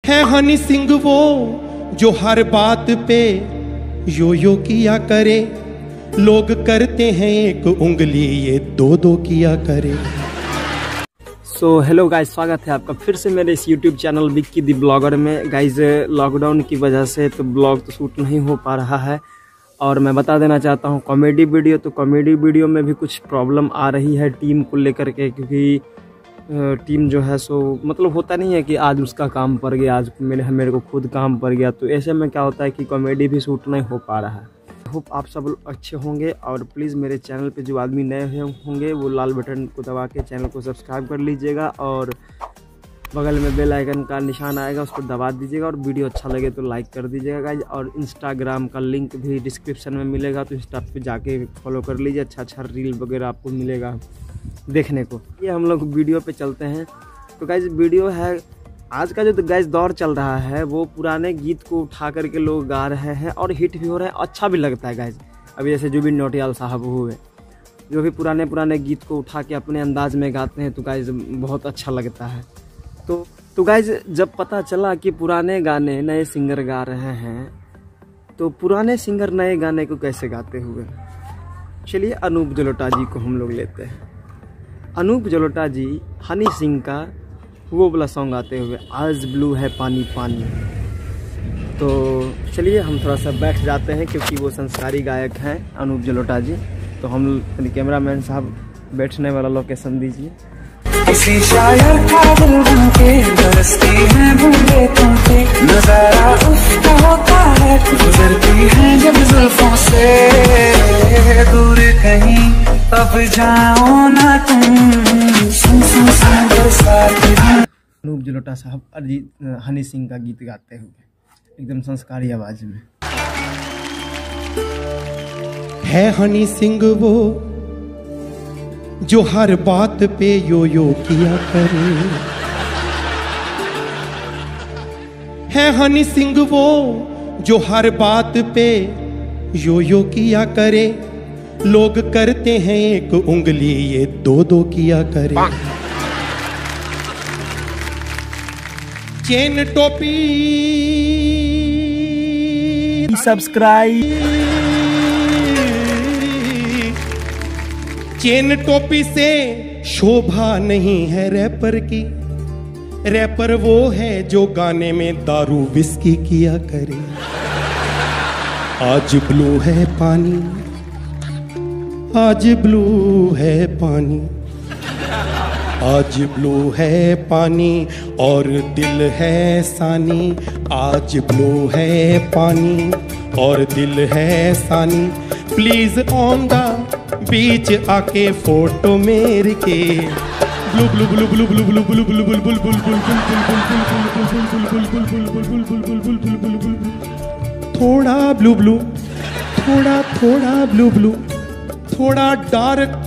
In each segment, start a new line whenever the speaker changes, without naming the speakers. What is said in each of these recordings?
है हनी सिंह वो जो हर बात पे यो यो किया करे, लोग करते हैं एक उंगली ये दो दो किया करे।
सो हेलो गाइज, स्वागत है आपका फिर से मेरे इस YouTube channel Vicky the blogger में। गाइज लॉकडाउन की वजह से तो ब्लॉग तो शूट नहीं हो पा रहा है, और मैं बता देना चाहता हूँ कॉमेडी वीडियो, तो कॉमेडी वीडियो में भी कुछ प्रॉब्लम आ रही है टीम को लेकर के, क्योंकि टीम जो है सो मतलब होता नहीं है कि आज उसका काम पड़ गया, आज मेरे को खुद काम पड़ गया, तो ऐसे में क्या होता है कि कॉमेडी भी शूट नहीं हो पा रहा है। होप आप सब अच्छे होंगे, और प्लीज़ मेरे चैनल पे जो आदमी नए होंगे वो लाल बटन को दबा के चैनल को सब्सक्राइब कर लीजिएगा, और बगल में बेल आइकन का निशान आएगा उस पर दबा दीजिएगा, और वीडियो अच्छा लगे तो लाइक कर दीजिएगा गाइज। और इंस्टाग्राम का लिंक भी डिस्क्रिप्शन में मिलेगा, तो इंस्टा पे जाके फॉलो कर लीजिए, अच्छा रील वगैरह आपको मिलेगा देखने को। ये हम लोग वीडियो पे चलते हैं। तो गाइज वीडियो है आज का जो गाइज दौर चल रहा है, वो पुराने गीत को उठा करके लोग गा रहे हैं और हिट भी हो रहे हैं, अच्छा भी लगता है गाइज। अभी जैसे जुबिन नौटियाल साहब हुए, जो भी पुराने गीत को उठा के अपने अंदाज में गाते हैं, तो गाइज बहुत अच्छा लगता है। तो गाइज जब पता चला कि पुराने गाने नए सिंगर गा रहे हैं, तो पुराने सिंगर नए गाने को कैसे गाते हुए, चलिए अनूप जलोटा जी को हम लोग लेते हैं। अनूप जलोटा जी हनी सिंह का वो वाला सॉन्ग गाते हुए, आज ब्लू है पानी पानी। तो चलिए हम थोड़ा सा बैठ जाते हैं, क्योंकि वो संस्कारी गायक हैं अनूप जलोटा जी। तो हम कैमरामैन साहब बैठने वाला लोकेशन दीजिए।
किसी शायर का दिल बनके बरसती है बूंदे तुमसे, नजारा उसका होता है, गुजरती है जब जुल्फों से दूर कहीं, अब जाओ ना तुम, सुन सुन सुन बरसाती।
अनूप जलोटा साहब हनी सिंह का गीत गाते हुए एकदम संस्कारी आवाज में।
है हनी सिंह वो जो हर बात पे यो यो किया करे, है हनी सिंह वो जो हर बात पे यो यो किया करे, लोग करते हैं एक उंगली ये दो दो किया करे। चेन टोपी
सब्सक्राइब,
चेन टोपी से शोभा नहीं है रैपर की, रैपर वो है जो गाने में दारू विस्की किया करे। आज ब्लू है पानी, आज ब्लू है पानी, आज ब्लू है पानी और दिल है सानी, आज ब्लू है पानी और दिल है सानी। प्लीज ऑन द बीच आके फोटो मेरे के, blue blue blue blue blue blue blue blue blue blue blue, थोड़ा ब्लू ब्लू, थोड़ा ब्लू ब्लू, थोड़ा डार्क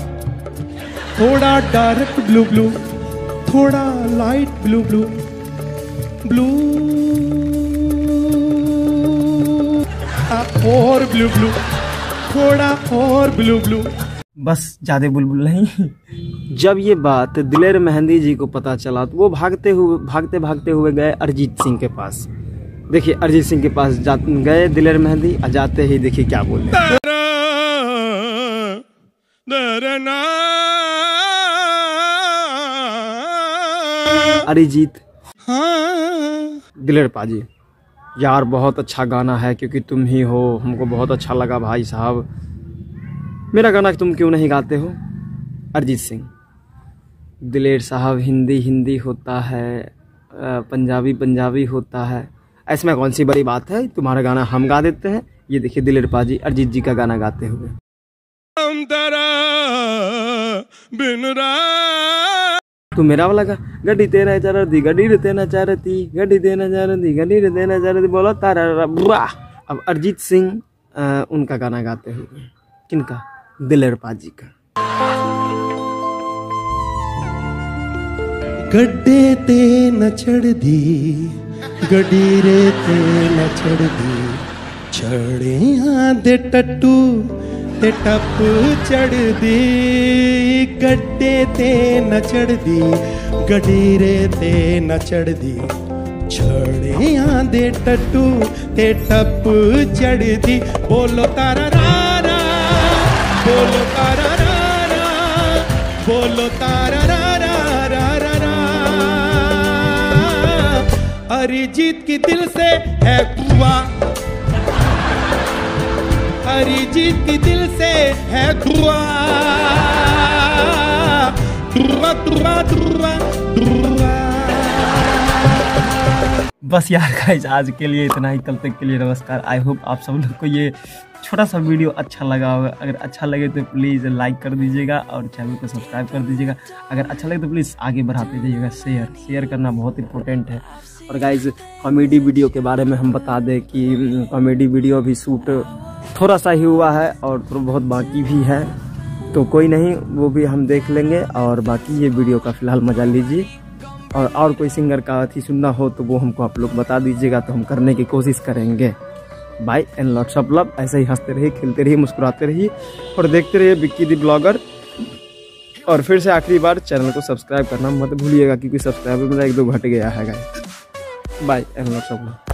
ब्लू ब्लू, थोड़ा लाइट ब्लू ब्लू, ब्लू और ब्लू ब्लू, थोड़ा और ब्लू ब्लू,
बस ज्यादा बुलबुल नहीं। जब ये बात दिलेर मेहंदी जी को पता चला, तो वो भागते हुए गए अरिजीत सिंह के पास। देखिए अरिजीत सिंह के पास गए दिलेर मेहंदी, और जाते ही देखिए क्या बोले। अरिजीत,
हाँ
दिलेर पाजी यार बहुत अच्छा गाना है, क्योंकि तुम ही हो, हमको बहुत अच्छा लगा भाई साहब, मेरा गाना तुम क्यों नहीं गाते हो। अरिजीत सिंह, दिलेर साहब हिंदी होता है, पंजाबी होता है, ऐसे में कौन सी बड़ी बात है, तुम्हारा गाना हम गा देते हैं। ये देखिए दिलेर पाजी अरिजीत जी का गाना गाते हुए। तू मेरा वाला गा, गड्डी तेरा चार दी, गड्डी रे तेना चार दी, गड्डी देना चार दी, गड्डी रे देना चार दी, बोला तारा बुआ। अब अरिजीत सिंह उनका गाना गाते हुए, किनका, दिलेर पाजी का।
गड्डे ते न चढ़ दी, गड्डी रे ते न चढ़ दी, छड़े दे टट्टू ते टप चढ़ दी, गड्डे ते न चढ़ दी, गड्डी रे ते न चढ़ दी, छड़े आंदे टट्टू ते टप चढ़ दी। बोलो तारा रारा, बोलो तारा रारा, बोलो तारा रारा रारा रा। अरिजीत की दिल से है दुआ, अरिजीत की दिल से है दुआ, दुआ दुआ दुआ दुआ।
बस यार गाइस आज के लिए इतना ही, कल तक के लिए नमस्कार। आई होप आप सब लोग को ये छोटा सा वीडियो अच्छा लगा होगा। अगर अच्छा लगे तो प्लीज़ लाइक कर दीजिएगा और चैनल को सब्सक्राइब कर दीजिएगा। अगर अच्छा लगे तो प्लीज़ आगे बढ़ाते जाइएगा। शेयर करना बहुत इंपॉर्टेंट है। और गाइस कॉमेडी वीडियो के बारे में हम बता दें कि कॉमेडी वीडियो भी शूट थोड़ा सा ही हुआ है और थोड़ा बहुत बाकी भी है, तो कोई नहीं, वो भी हम देख लेंगे। और बाकी ये वीडियो का फ़िलहाल मज़ा लीजिए। और कोई सिंगर का अथी सुनना हो तो वो हमको आप लोग बता दीजिएगा, तो हम करने की कोशिश करेंगे। Bye and lots of love. ऐसे ही हंसते रहिए, खेलते रहिए, मुस्कुराते रहिए और देखते रहिए विक्की दी ब्लॉगर। और फिर से आखिरी बार चैनल को सब्सक्राइब करना मत भूलिएगा, क्योंकि सब्सक्राइबर मेरा 1-2 घट गया है guys. Bye and lots of love.